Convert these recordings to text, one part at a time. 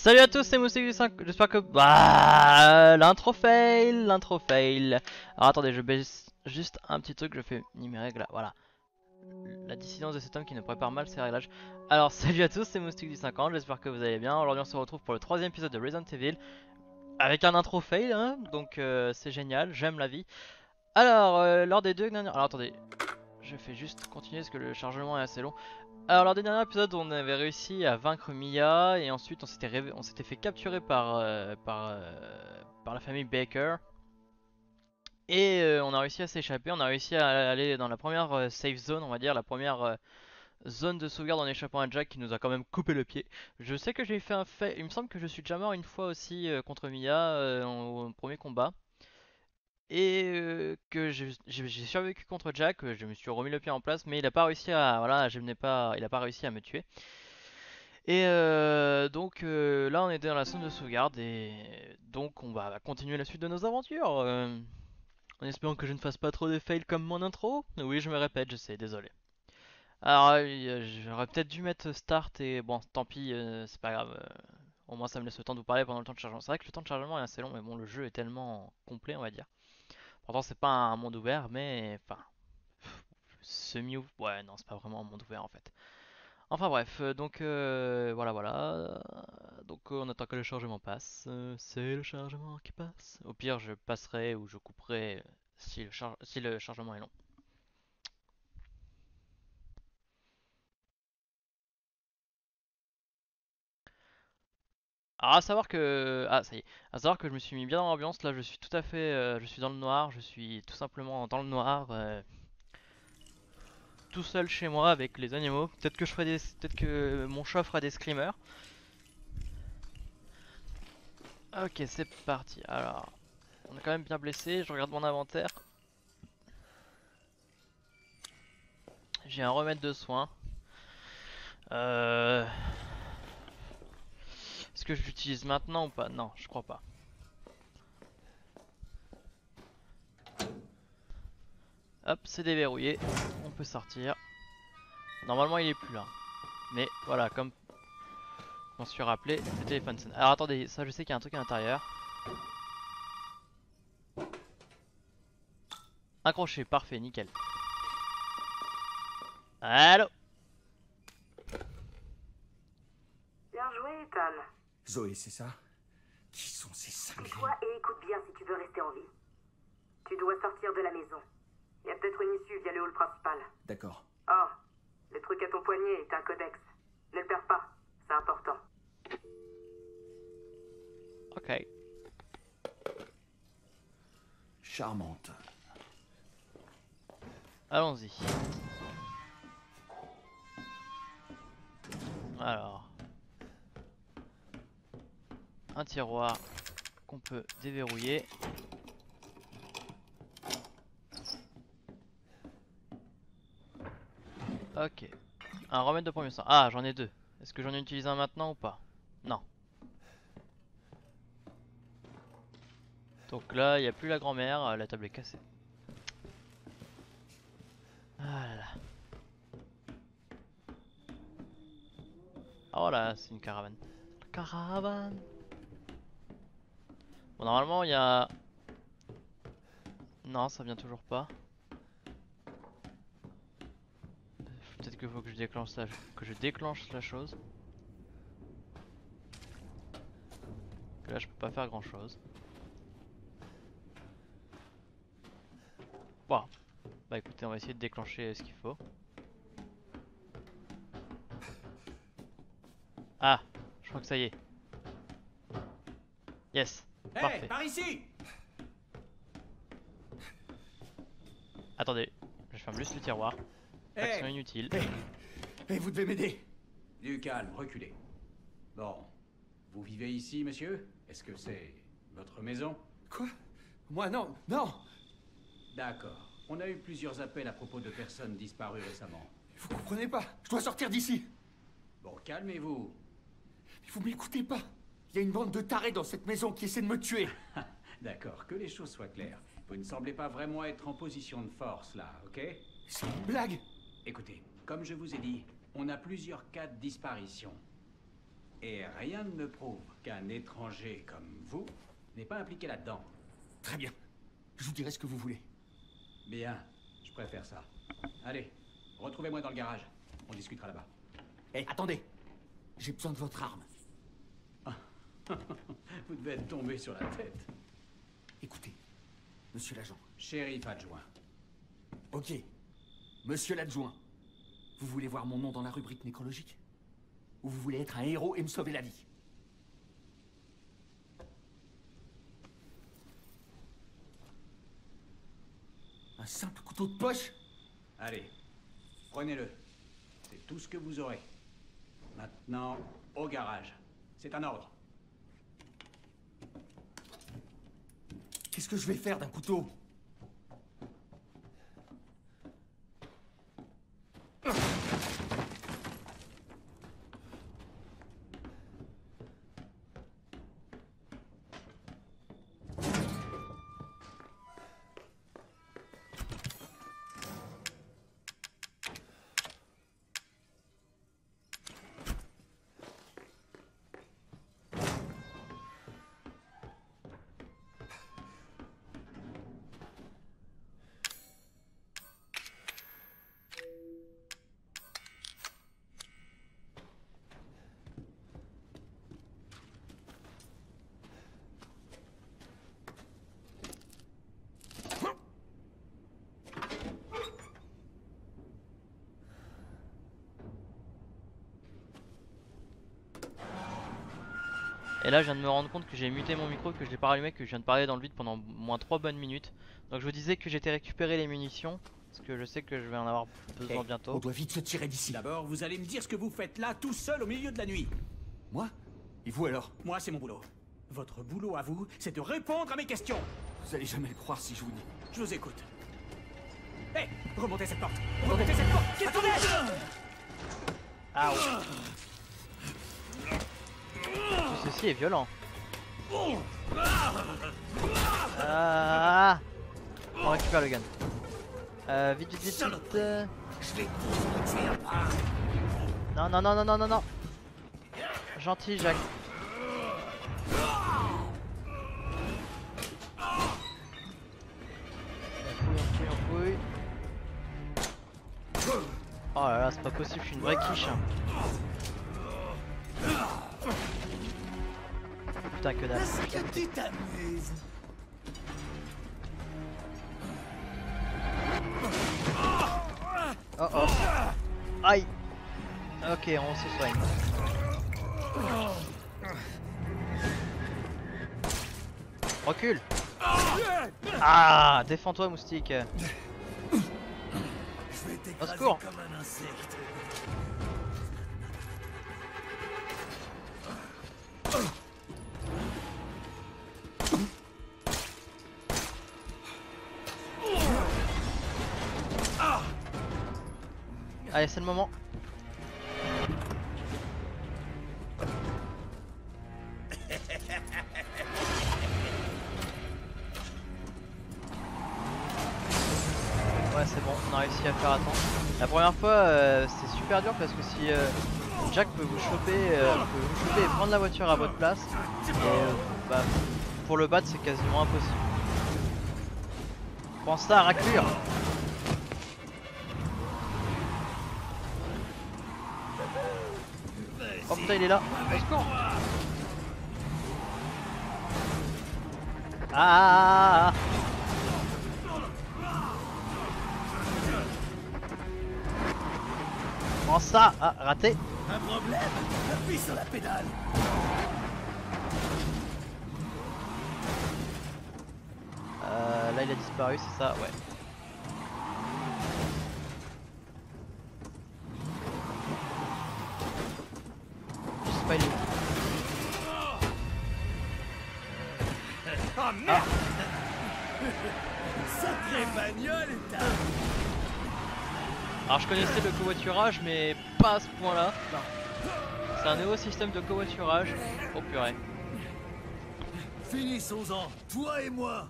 Salut à tous, c'est Moustique du 5, j'espère que... Bah, l'intro fail. Alors attendez, je baisse juste un petit truc, je fais mes règles là, voilà. La dissidence de cet homme qui nous prépare mal ses réglages. Alors salut à tous, c'est Moustique du 50, j'espère que vous allez bien. Aujourd'hui on se retrouve pour le troisième épisode de Resident Evil. Avec un intro fail, hein, donc c'est génial, j'aime la vie. Alors, lors des deux dernières... Alors attendez, je fais juste continuer parce que le chargement est assez long. Alors lors des derniers épisodes on avait réussi à vaincre Mia et ensuite on s'était fait capturer par la famille Baker. Et on a réussi à s'échapper, on a réussi à aller dans la première safe zone, on va dire, la première zone de sauvegarde en échappant à Jack qui nous a quand même coupé le pied. Je sais que j'ai fait un fait, il me semble que je suis déjà mort une fois aussi contre Mia au premier combat. Et que j'ai survécu contre Jack, je me suis remis le pied en place, mais il a pas réussi à, voilà, il a pas réussi à me tuer. Et donc là on était dans la zone de sauvegarde et donc on va continuer la suite de nos aventures en espérant que je ne fasse pas trop de fails comme mon intro. Oui, je me répète, je sais, désolé. Alors j'aurais peut-être dû mettre start et bon tant pis, c'est pas grave. Au moins ça me laisse le temps de vous parler pendant le temps de chargement. C'est vrai que le temps de chargement est assez long mais bon le jeu est tellement complet on va dire. Pourtant c'est pas un monde ouvert mais enfin semi ouvert. Ouais non c'est pas vraiment un monde ouvert en fait. Enfin bref, donc voilà. Donc on attend que le chargement passe. C'est le chargement qui passe. Au pire, je passerai ou je couperai si le chargement est long. Alors à savoir que... Ah ça y est. À savoir que je me suis mis bien dans l'ambiance. Là je suis tout à fait... je suis dans le noir. Je suis tout simplement dans le noir. Tout seul chez moi avec les animaux. Peut-être que je ferai des... Peut-être que mon chat fera des screamers. Ok, c'est parti. Alors, on est quand même bien blessé. Je regarde mon inventaire. J'ai un remède de soin. Euh... Est-ce que je l'utilise maintenant ou pas? Non, je crois pas. Hop, c'est déverrouillé. On peut sortir. Normalement, il est plus là. Mais voilà, comme on se suis rappelé, le téléphone sonne. Alors attendez, ça je sais qu'il y a un truc à l'intérieur. Accroché, parfait, nickel. Allô? Bien joué, Ethan. Zoé, c'est ça? Qui sont ces cinglés? Tais-toi et écoute bien si tu veux rester en vie. Tu dois sortir de la maison. Il y a peut-être une issue via le hall principal. D'accord. Oh, le truc à ton poignet est un codex. Ne le perds pas, c'est important. Ok. Charmante. Allons-y. Alors. Un tiroir qu'on peut déverrouiller. Ok. Un remède de premier soin. Ah, j'en ai deux. Est-ce que j'en ai utilisé un maintenant ou pas? Non. Donc là, il n'y a plus la grand-mère, la table est cassée. Ah là là. Oh là, c'est une caravane. Caravane. Bon, normalement, il y a... Non, ça vient toujours pas. Peut-être qu'il faut que je déclenche la chose. Que là, je peux pas faire grand-chose. Bon. Bah écoutez, on va essayer de déclencher ce qu'il faut. Ah, je crois que ça y est. Yes, parfait. Par ici! Attendez, je ferme juste le tiroir. Action inutile. Vous devez m'aider! Du calme, reculez. Bon, vous vivez ici, monsieur? Est-ce que c'est votre maison? Quoi? Moi, non, non! D'accord. On a eu plusieurs appels à propos de personnes disparues récemment. Vous comprenez pas? Je dois sortir d'ici! Bon, calmez-vous. Mais vous m'écoutez pas! Il y a une bande de tarés dans cette maison qui essaie de me tuer! D'accord, que les choses soient claires. Vous ne semblez pas vraiment être en position de force, là, ok? C'est une blague! Écoutez, comme je vous ai dit, on a plusieurs cas de disparition. Et rien ne me prouve qu'un étranger comme vous n'est pas impliqué là-dedans. Très bien. Je vous dirai ce que vous voulez. Bien, je préfère ça. Allez, retrouvez-moi dans le garage. On discutera là-bas. Hé, attendez. J'ai besoin de votre arme. Vous devez être tombé sur la tête. Écoutez, monsieur l'agent. Shérif adjoint. Ok. Monsieur l'adjoint. Vous voulez voir mon nom dans la rubrique nécrologique? Ou vous voulez être un héros et me sauver la vie? Un simple couteau de poche? Allez, prenez-le. C'est tout ce que vous aurez. Maintenant, au garage. C'est un ordre. Qu'est-ce que je vais faire d'un couteau? Et là je viens de me rendre compte que j'ai muté mon micro, que je l'ai pas rallumé, que je viens de parler dans le vide pendant moins 3 bonnes minutes. Donc je vous disais que j'étais récupéré les munitions, parce que je sais que je vais en avoir besoin bientôt. On doit vite se tirer d'ici. D'abord, vous allez me dire ce que vous faites là, tout seul, au milieu de la nuit. Moi? Et vous alors? Moi, c'est mon boulot. Votre boulot à vous, c'est de répondre à mes questions. Vous allez jamais le croire si je vous dis. Je vous écoute. Hé, remontez cette porte. Remontez cette porte. Qu'est-ce qu'on est? Ah ouais. Ceci est violent. Ah, on récupère le gun. Vite, vite, vite, vite. Non, non, non, non, non, non, non. Gentil, Jacques. On fouille. Oh là là, c'est pas possible, je suis une vraie quiche. Putain, que dalle. que tu t'amuses. Oh oh. Aïe. Ok, on se soigne. Recule. Ah, défends-toi, moustique. Au secours. Comme un insecte. Allez, c'est le moment. Ouais, c'est bon, on a réussi à faire attendre. La première fois, c'est super dur parce que si Jack peut vous choper, et prendre la voiture à votre place, et bah, pour le battre, c'est quasiment impossible. Pense ça à raclure. Oh putain, il est là. Au secours. Ah. Comment ça? Ah, raté. Un problème? Appuie sur la pédale. Là il a disparu, c'est ça, ouais. Je sais pas, il est où. Oh merde! Sacré bagnole, t'as... Alors je connaissais le covoiturage mais pas à ce point là. C'est un nouveau système de covoiturage. Oh purée. Finissons-en, toi et moi.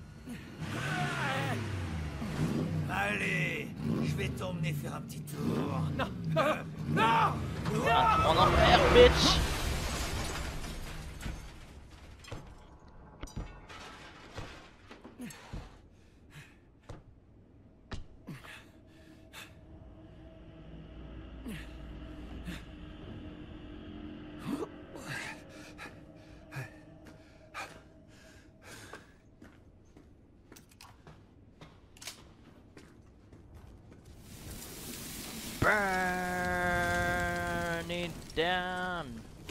Allez, je vais t'emmener faire un petit tour. Non, non, non. Un tour en enfer, bitch. down.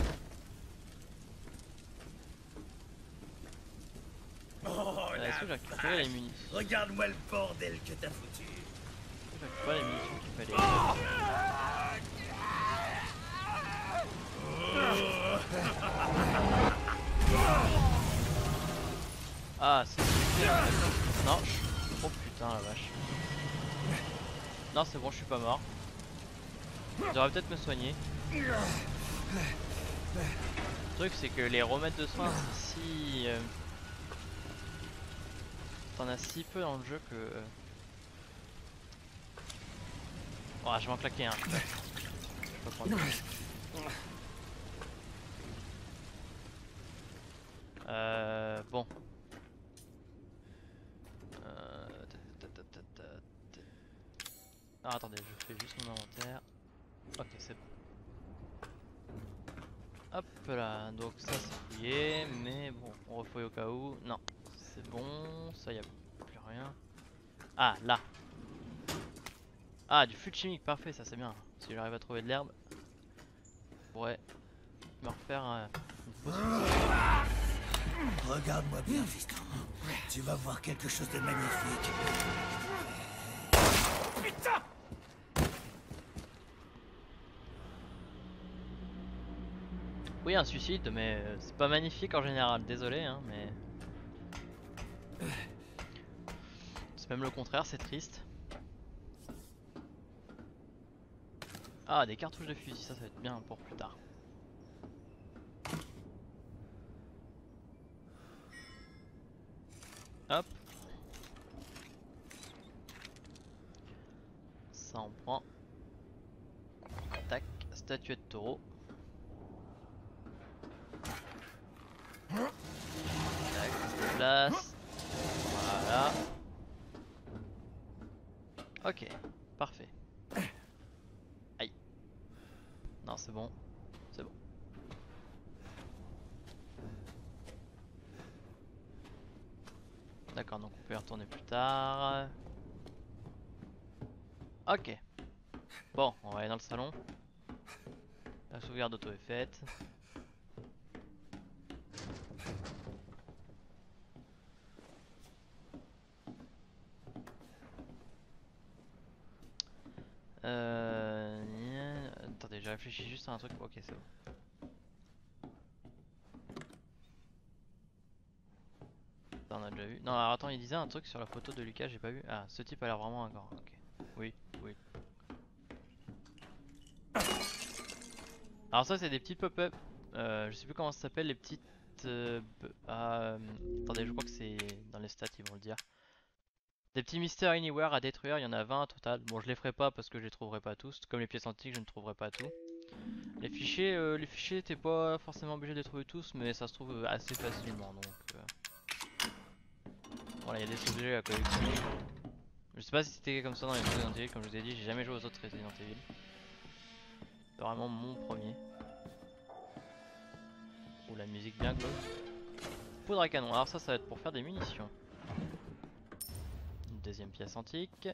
Oh Est-ce que j'ai récupéré les munitions? Regarde-moi le bordel que t'as foutu. J'ai récupéré les munitions qu'il fallait. Ah, c'est super. Non, oh putain la vache. Non, c'est bon, je suis pas mort. J'aurais peut-être me soigner. Le truc, c'est que les remèdes de soins, c'est si. T'en as si peu dans le jeu que. Oh, je vais en claquer un. Je peux prendre. Bon. Ah, attendez, je fais juste mon inventaire. Ok, c'est bon. Hop là, donc ça c'est fouillé, mais bon, on refouille au cas où. Non, c'est bon, ça y a plus rien. Ah, là. Ah, du fluide chimique, parfait, ça c'est bien. Si j'arrive à trouver de l'herbe, je pourrais me refaire une potion. Regarde-moi bien, fiston. Tu vas voir quelque chose de magnifique. Putain! Oui, un suicide, mais c'est pas magnifique en général, désolé, hein, mais. C'est même le contraire, c'est triste. Ah, des cartouches de fusil, ça va être bien pour plus tard. Hop. Ça on prend. Tac, statuette de taureau. Tac, ça se place. Voilà. Ok, parfait. Aïe. Non, c'est bon. C'est bon. D'accord, donc on peut y retourner plus tard. Ok. Bon, on va aller dans le salon. La sauvegarde auto est faite. Attendez, j'ai réfléchi juste à un truc. Ok, c'est bon. Ça, on a déjà vu. Non, alors attends, il disait un truc sur la photo de Lucas, j'ai pas vu. Ah, ce type a l'air vraiment un grand. Ok. Oui, oui. Alors ça, c'est des petits pop-up. Je sais plus comment ça s'appelle, les petites. Attendez, je crois que c'est dans les stats, ils vont le dire. Des petits mystères anywhere à détruire, il y en a 20 au total. Bon, je les ferai pas parce que je les trouverai pas tous. Comme les pièces antiques, je ne trouverai pas tout. Les fichiers, t'es pas forcément obligé de les trouver tous, mais ça se trouve assez facilement. Donc, voilà, il y a des objets à collectionner. Je sais pas si c'était comme ça dans les Resident Evil, comme je vous ai dit, j'ai jamais joué aux autres Resident Evil. C'est vraiment mon premier. Ou la musique bien glauque. Poudre à canon, alors ça va être pour faire des munitions. Une deuxième pièce antique.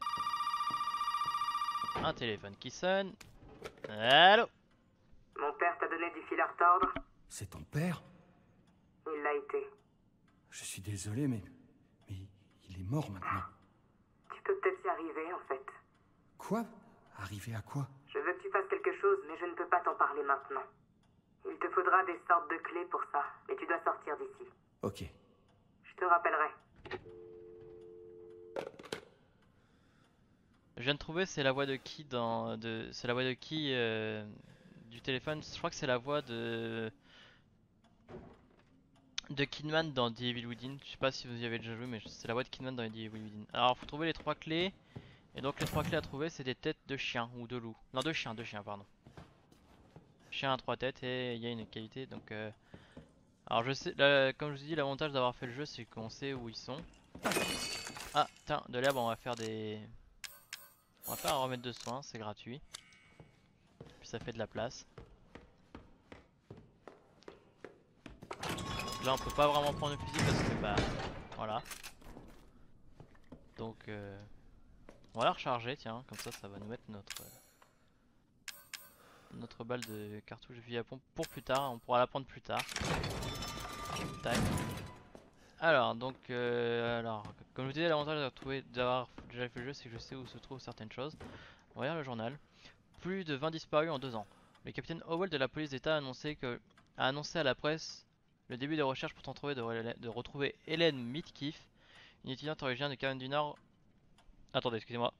Un téléphone qui sonne. Allô? Mon père t'a donné du fil à retordre? C'est ton père? Il l'a été. Je suis désolé, mais il est mort maintenant. Tu peux peut-être y arriver, en fait. Quoi? Arriver à quoi? Je veux que tu fasses quelque chose, mais je ne peux pas t'en parler maintenant. Il te faudra des sortes de clés pour ça, mais tu dois sortir d'ici. Ok. Je te rappellerai. Je viens de trouver, c'est la voix de qui dans. C'est la voix de qui du téléphone? Je crois que c'est la voix de Kidman dans The Evil Within. Je sais pas si vous y avez déjà joué, mais c'est la voix de Kidman dans The Evil Within. Alors, faut trouver les 3 clés. Et donc, les 3 clés à trouver, c'est des têtes de chiens ou de loups. Non, de chiens, pardon. Chien à 3 têtes et il y a une qualité. Donc, alors, je sais, comme je vous dis, l'avantage d'avoir fait le jeu, c'est qu'on sait où ils sont. Ah, tiens, de l'herbe, on va faire des. On va faire un remède de soins, c'est gratuit. Puis ça fait de la place. Là on peut pas vraiment prendre le fusil parce que bah voilà. Donc on va la recharger, tiens, comme ça ça va nous mettre notre notre balle de cartouche de fusil à pompe pour plus tard, on pourra la prendre plus tard. Tac. Alors donc comme je vous disais, l'avantage d'avoir déjà fait le jeu, c'est que je sais où se trouvent certaines choses. On va lire le journal. Plus de 20 disparus en 2 ans. Le capitaine Howell de la police d'État a annoncé à la presse le début des recherches pour tenter de retrouver Hélène Mitkiff, une étudiante originaire de Caroline du Nord. Attendez, excusez-moi.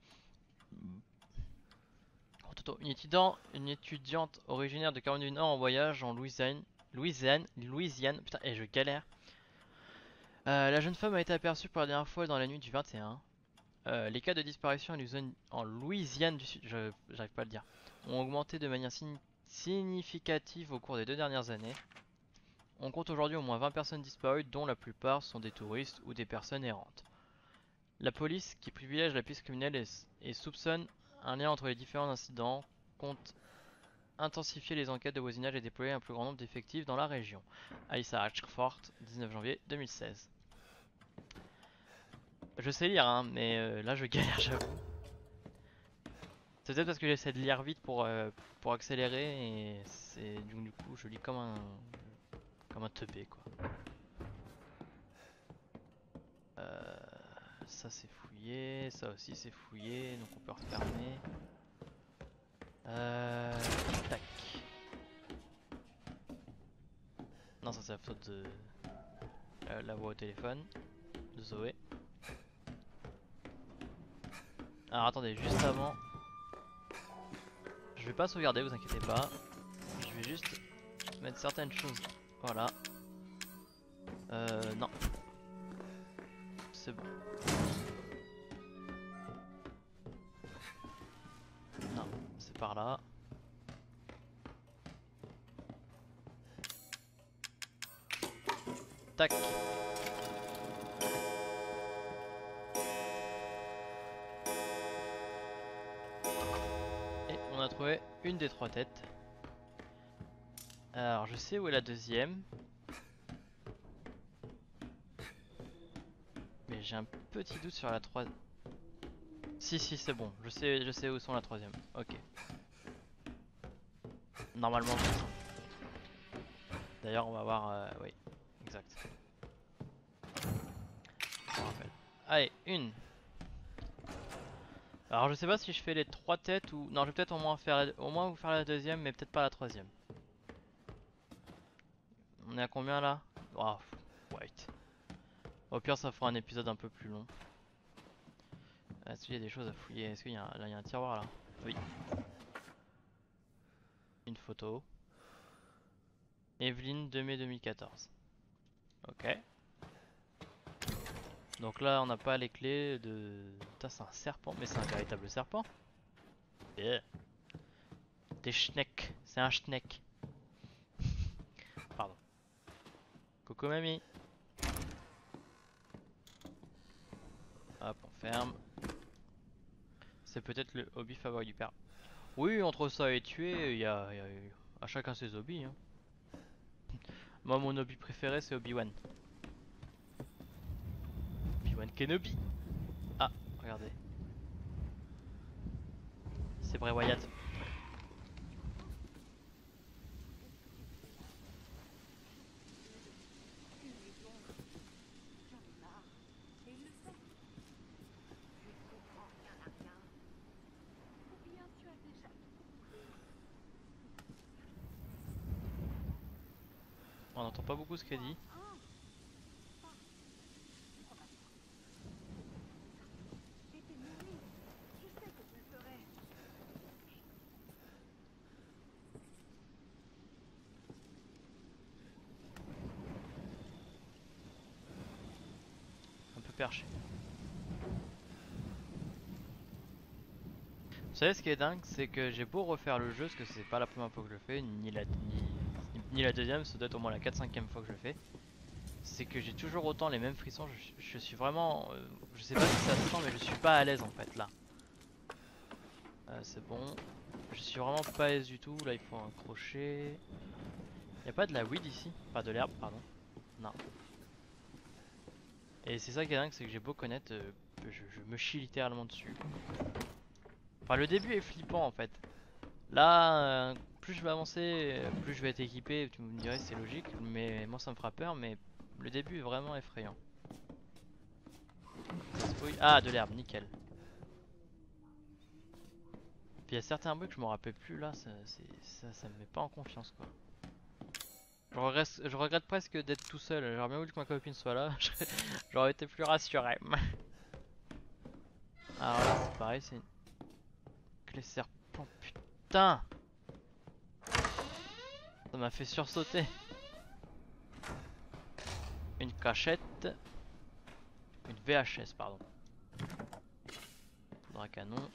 Une étudiante originaire de Caroline du Nord en voyage en Louisiane. Putain, et je galère. La jeune femme a été aperçue pour la dernière fois dans la nuit du 21. Les cas de disparition en Louisiane du Sud, j'arrive pas à le dire, ont augmenté de manière significative au cours des 2 dernières années. On compte aujourd'hui au moins 20 personnes disparues, dont la plupart sont des touristes ou des personnes errantes. La police, qui privilège la piste criminelle et soupçonne un lien entre les différents incidents, compte intensifier les enquêtes de voisinage et déployer un plus grand nombre d'effectifs dans la région. Alyssa Ashford, 19 janvier 2016. Je sais lire, hein, mais là je galère, j'avoue. C'est peut-être parce que j'essaie de lire vite pour accélérer et du coup je lis comme un teubé quoi. Ça c'est fouillé, ça aussi c'est fouillé, donc on peut refermer. Tac. Non, ça c'est la faute de la voix au téléphone de Zoé. Alors attendez, juste avant, je vais pas sauvegarder, vous inquiétez pas. Je vais juste mettre certaines choses. Voilà. Non. C'est bon. Non, c'est par là. Tac. Et on a trouvé une des 3 têtes. Alors je sais où est la deuxième. Mais j'ai un petit doute sur la troisième. Si c'est bon, je sais où sont la troisième. Ok. Normalement c'est ça. D'ailleurs on va voir, oui, exact. Je me rappelle. Allez, une. Alors je sais pas si je fais les 3 têtes ou... Non, je vais peut-être au moins vous faire la deuxième, mais peut-être pas la troisième. On est à combien là? Oh, wait. Au pire ça fera un épisode un peu plus long. Est-ce qu'il y a des choses à fouiller? Est-ce qu'il y a là, il y a un tiroir là? Oui. Une photo. Evelyne 2 mai 2014. Ok. Donc là on n'a pas les clés de... Putain, c'est un serpent, mais c'est un véritable serpent. Yeah. Des schnecks, c'est un schneck. Pardon. Coucou mamie. Hop, on ferme. C'est peut-être le hobby favori du père. Oui, entre ça et tuer, il y a à chacun ses hobbies. Hein. Moi, mon hobby préféré, c'est Obi-Wan. Obi-Wan Kenobi. Ah, regardez. C'est Bray Wyatt. On n'entend pas beaucoup ce qu'elle dit. Un peu perché. Vous savez ce qui est dingue, c'est que j'ai beau refaire le jeu, parce que c'est pas la première fois que je le fais, ni la deuxième, ça doit être au moins la 4-5ème fois que je le fais. C'est que j'ai toujours autant les mêmes frissons, je suis vraiment... je sais pas si ça se sent, mais je suis pas à l'aise en fait là. C'est bon. Je suis vraiment pas à l'aise du tout, là il faut un crochet. Y'a pas de la weed ici? Pas de l'herbe, pardon. Non. Et c'est ça qui est dingue, c'est que j'ai beau connaître, je me chie littéralement dessus. Enfin le début est flippant en fait. Là, plus je vais avancer, plus je vais être équipé. Tu me dirais c'est logique, mais moi ça me fera peur. Mais le début est vraiment effrayant. Ça se fouille. Ah, de l'herbe, nickel. Puis il y a certains bruits que je me rappelle plus là, ça me met pas en confiance quoi. Je regrette presque d'être tout seul, j'aurais bien voulu que ma copine soit là, j'aurais été plus rassuré. Alors là c'est pareil, c'est une clé serpent, putain. Ça m'a fait sursauter. Une cachette. Une VHS pardon. Poudre à canon.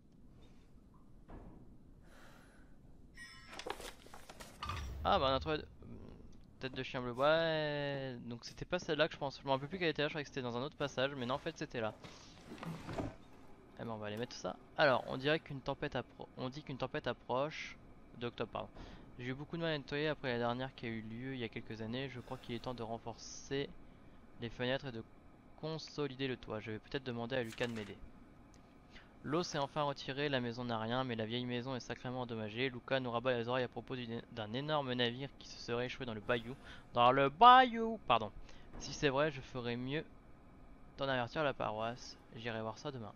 Ah bah on a trouvé tête de chien bleu. Ouais. Donc c'était pas celle-là que je pense. Je me rappelle plus qu'elle était là, je croyais que c'était dans un autre passage. Mais non en fait c'était là. Eh ben on va aller mettre ça. Alors on dirait qu'une tempête approche. D'octobre pardon. J'ai eu beaucoup de mal à nettoyer après la dernière qui a eu lieu il y a quelques années. Je crois qu'il est temps de renforcer les fenêtres et de consolider le toit. Je vais peut-être demander à Lucas de m'aider. L'eau s'est enfin retirée, la maison n'a rien, mais la vieille maison est sacrément endommagée. Lucas nous rabat les oreilles à propos d'un énorme navire qui se serait échoué dans le bayou. Dans le bayou, pardon. Si c'est vrai, je ferais mieux d'en avertir la paroisse. J'irai voir ça demain.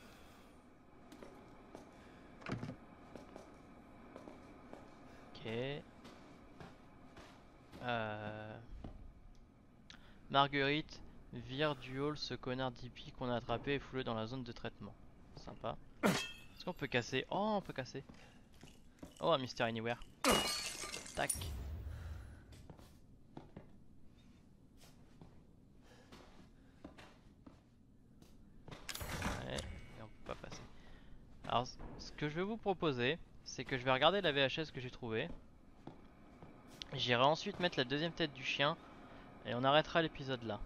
Ok. Marguerite, vire du hall ce connard d'hippie qu'on a attrapé et foulé dans la zone de traitement. Sympa. Est-ce qu'on peut casser? Oh, on peut casser. Oh, un Mister Anywhere. Tac. Ouais, et on peut pas passer. Alors, ce que je vais vous proposer, c'est que je vais regarder la VHS que j'ai trouvée. J'irai ensuite mettre la deuxième tête du chien et on arrêtera l'épisode là.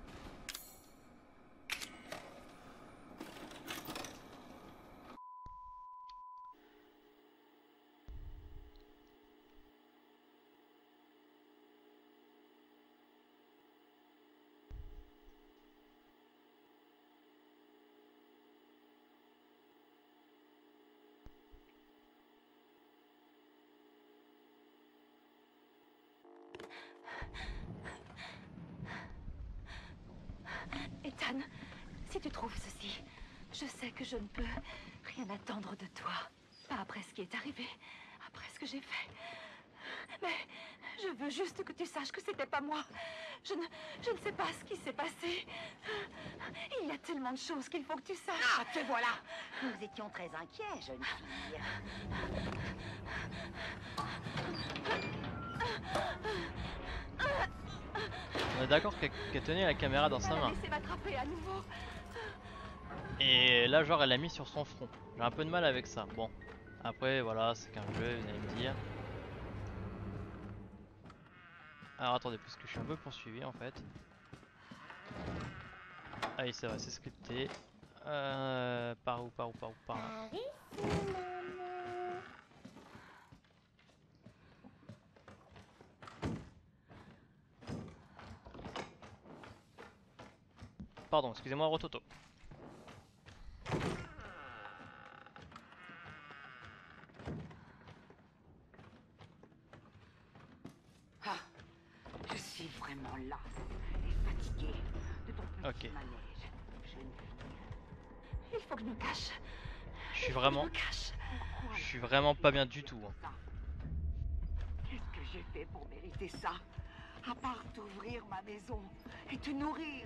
Ethan, si tu trouves ceci, je sais que je ne peux rien attendre de toi. Pas après ce qui est arrivé, après ce que j'ai fait. Mais je veux juste que tu saches que c'était pas moi. Je ne sais pas ce qui s'est passé. Il y a tellement de choses qu'il faut que tu saches. Ah, te voilà. Nous étions très inquiets, jeune fille. On est d'accord qu'elle tenait la caméra dans sa main. Laissez m'attraper à nouveau. Et là genre elle l'a mis sur son front. J'ai un peu de mal avec ça. Bon. Après voilà, c'est qu'un jeu, vous allez me dire. Alors attendez, parce que je suis un peu poursuivi en fait. Ah oui c'est vrai, c'est scripté. Par où par là. Pardon, excusez-moi Rototo. Ah, je suis vraiment lasse et fatiguée de ton petit Ok. manège, jeune fille. Il faut que je me cache. Je suis vraiment pas bien du tout. Hein. Qu'est-ce que j'ai fait pour mériter ça? À part t'ouvrir ma maison et te nourrir.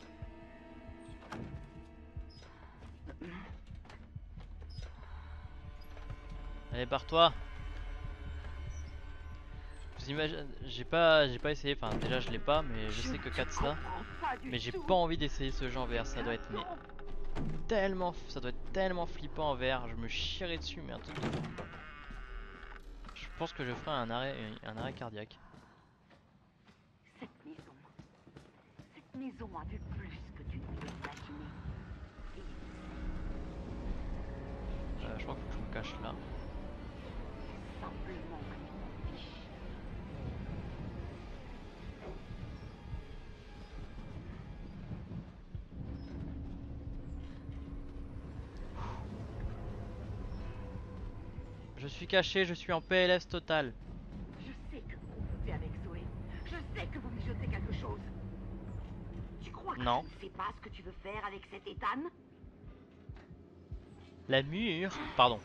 Allez barre-toi. Vous imaginez, j'ai pas essayé, enfin déjà je l'ai pas, mais je sais que 4 là. Mais j'ai pas envie d'essayer ce jeu en VR, ça doit être ça doit être tellement flippant en VR, je me chierai dessus mais un truc de fou. Je pense que je ferai un arrêt cardiaque. Cette maison a vu plus que tu ne peux imaginer. Je crois que je me cache là. Simplement que tu t'en fiches. Je suis caché, je suis en PLS total. Je sais que vous confondez avec Zoé. Je sais que vous mijotez quelque chose. Tu crois que Non. je ne sais pas ce que tu veux faire avec cet Ethan? La mûre. Pardon.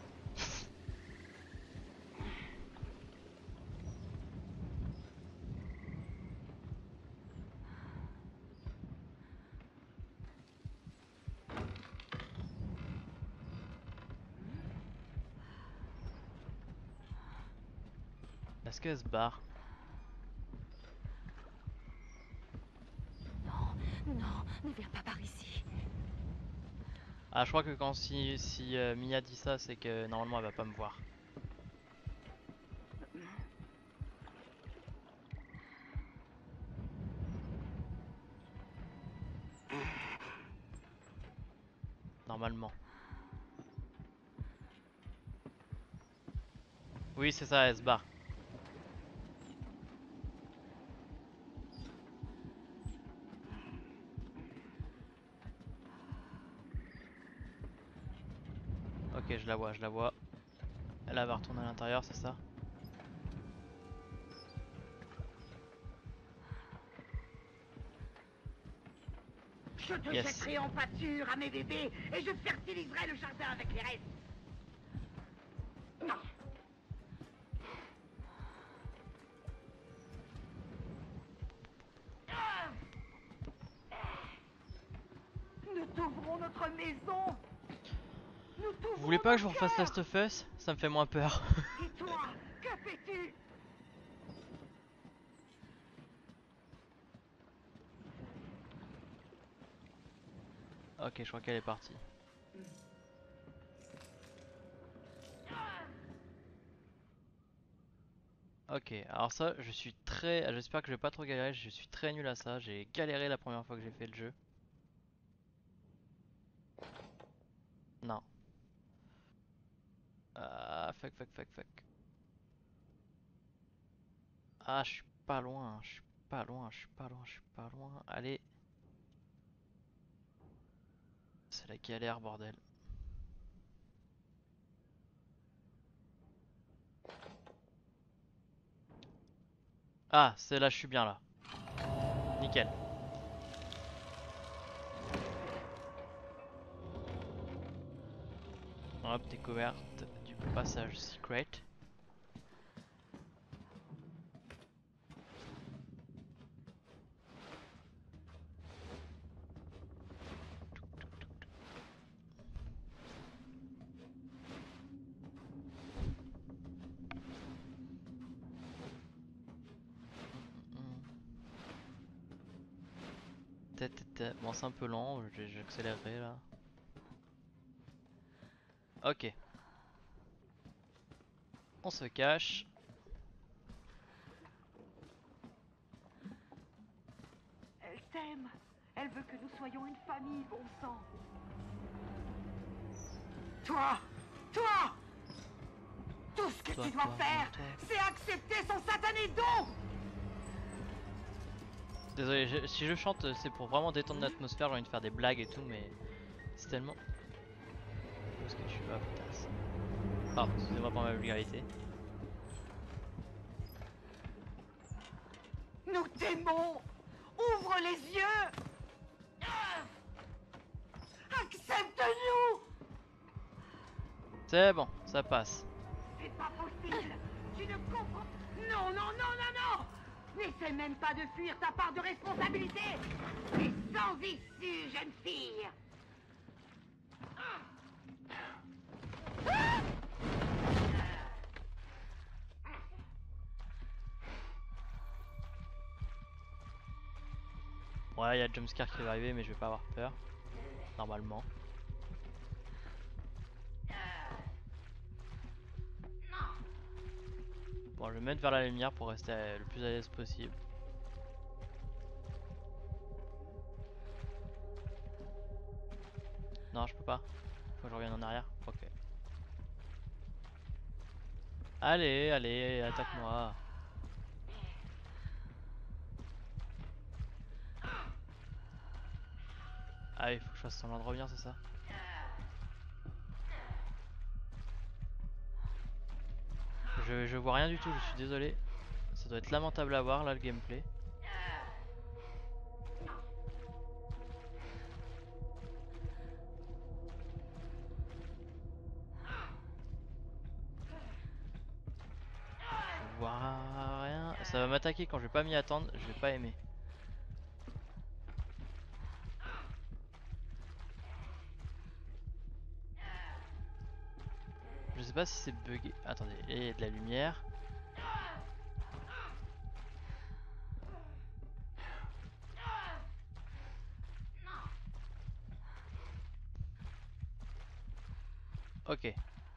Est-ce qu'elle se barre? Non, non, ne viens pas par ici. Ah, je crois que quand si Mia dit ça, c'est que normalement elle va pas me voir. Normalement. Oui, c'est ça, elle se barre. Ok, je la vois, je la vois. Elle va retourner à l'intérieur, c'est ça? Je te Yes. jetterai en pâture à mes bébés et je fertiliserai le jardin avec les restes. Non. Nous t'ouvrons notre maison. Nous t'ouvrons Vous voulez pas que je vous notre refasse cœur. Last of Us? Ça me fait moins peur. Et toi, que fais-tu? Ok, je crois qu'elle est partie. Ok, alors ça, je suis très... J'espère que je vais pas trop galérer, je suis très nul à ça. J'ai galéré la première fois que j'ai fait le jeu. Non. Ah, fuck, fuck, fuck, fuck. Ah, je suis pas loin, je suis pas loin, je suis pas loin, je suis pas loin. Allez. C'est la galère, bordel. Ah, c'est là, je suis bien là. Nickel. Hop, découverte du passage secret. Bon, c'est un peu lent, j'accélérerai là. Ok. On se cache. Elle t'aime. Elle veut que nous soyons une famille, bon sang. Toi, toi, tout ce que Toi, tu dois toi, faire, toi. c'est accepter son satané don. Désolé, si je chante, c'est pour vraiment détendre l'atmosphère. J'ai envie de faire des blagues et tout, mais c'est tellement. Où est-ce que tu vas, potasse? Pardon, excusez-moi pour ma vulgarité. Nous t'aimons. Ouvre les yeux. Accepte-nous. C'est bon, ça passe. C'est pas possible. Tu ne comprends. Non, non, non, non, non. N'essaie même pas de fuir ta part de responsabilité. C'est sans issue, jeune fille. Ouais, il y a le jumpscare qui va arriver, mais je vais pas avoir peur. Normalement. Bon, je vais me mettre vers la lumière pour rester le plus à l'aise possible. Non, je peux pas. Faut que je revienne en arrière. Ok. Allez, allez, attaque-moi. Ah, il faut que je fasse semblant de revenir, c'est ça? je vois rien du tout, je suis désolé. Ça doit être lamentable à voir là le gameplay. Je vois rien. Ça va m'attaquer quand je vais pas m'y attendre, je vais pas aimer. Je sais pas si c'est bugué. Attendez, il y a de la lumière. Ok.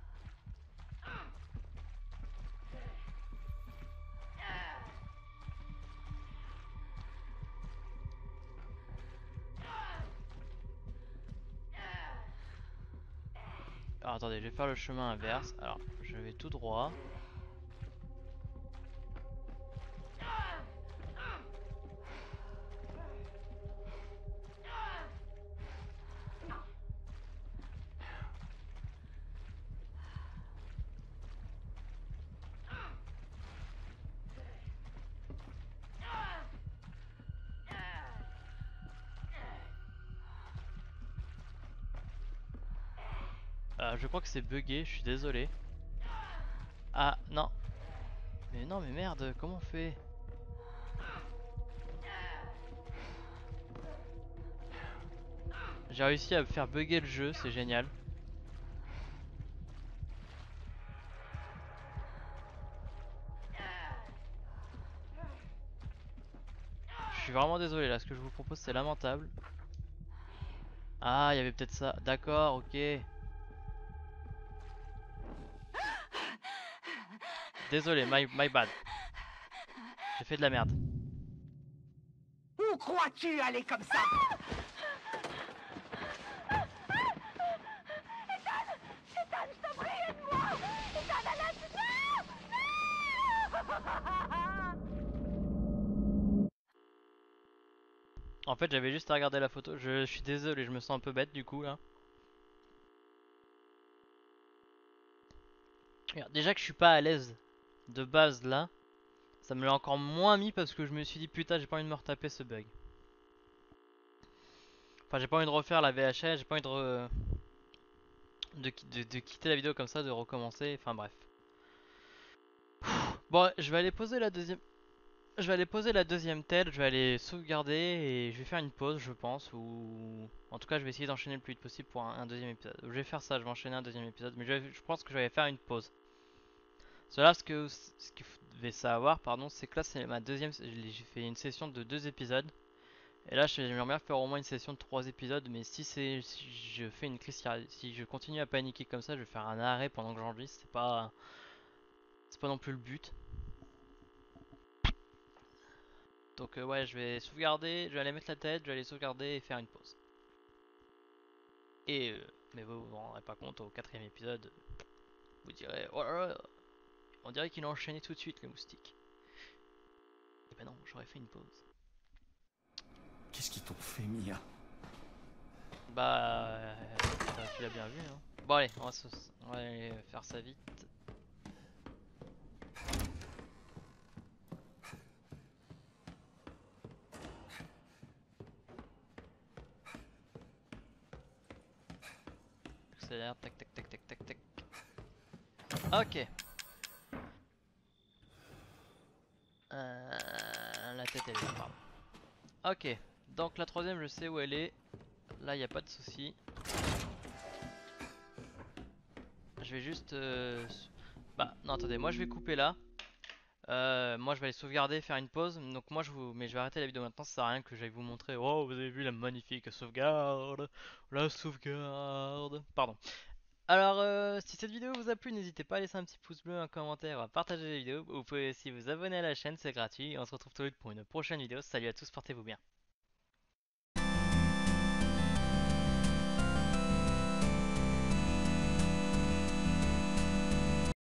Alors attendez, je vais faire le chemin inverse. Alors, je vais tout droit. Je crois que c'est bugué, je suis désolé. Ah non. Mais non, mais merde, comment on fait? J'ai réussi à faire bugger le jeu, c'est génial. Je suis vraiment désolé là, ce que je vous propose c'est lamentable. Ah, il y avait peut-être ça. D'accord, ok. Désolé, my bad. J'ai fait de la merde. Où crois-tu aller comme ça? Ethan, je t'en prie, aide-moi! Ethan, à l'aide! Non! En fait, j'avais juste à regarder la photo. Je suis désolé, je me sens un peu bête du coup là. Regarde, déjà que je suis pas à l'aise de base là, ça me l'a encore moins mis parce que je me suis dit putain, j'ai pas envie de me retaper ce bug. Enfin, j'ai pas envie de refaire la VHS, j'ai pas envie de quitter la vidéo comme ça, de recommencer. Enfin bref. Bon, je vais aller poser la deuxième. Je vais aller poser la deuxième telle, je vais aller sauvegarder et je vais faire une pause je pense, ou en tout cas je vais essayer d'enchaîner le plus vite possible pour un deuxième épisode. Je vais faire ça, je vais enchaîner un deuxième épisode, mais je pense que je vais faire une pause. Cela, ce qu'il devait savoir, pardon, c'est que là c'est ma deuxième, j'ai fait une session de 2 épisodes, et là j'aimerais bien faire au moins une session de 3 épisodes, mais si je fais une crise, si je continue à paniquer comme ça, je vais faire un arrêt pendant que j'enregistre, c'est pas non plus le but. Donc ouais, je vais sauvegarder, je vais aller mettre la tête, je vais aller sauvegarder et faire une pause. Et mais vous vous rendrez pas compte au 4ème épisode, vous direz oh là là, on dirait qu'il a enchaîné tout de suite le moustique. Et ben non, j'aurais fait une pause. Qu'est-ce qu'ils t'ont fait, Mia? Bah, tu l'as bien vu hein. Bon allez, on va aller faire ça vite. Accélère, tac tac tac tac tac tac. Ok. La tête elle est là, pardon. Ok, donc la troisième je sais où elle est. Là y a pas de souci. Je vais juste... Bah non attendez, moi je vais couper là. Moi je vais aller sauvegarder, faire une pause. Donc moi mais je vais arrêter la vidéo maintenant, ça sert à rien que j'aille vous montrer. Oh vous avez vu la magnifique sauvegarde. La sauvegarde. Pardon. Alors si cette vidéo vous a plu, n'hésitez pas à laisser un petit pouce bleu, un commentaire, à partager la vidéo. Vous pouvez aussi vous abonner à la chaîne, c'est gratuit. Et on se retrouve tout de suite pour une prochaine vidéo. Salut à tous, portez-vous bien.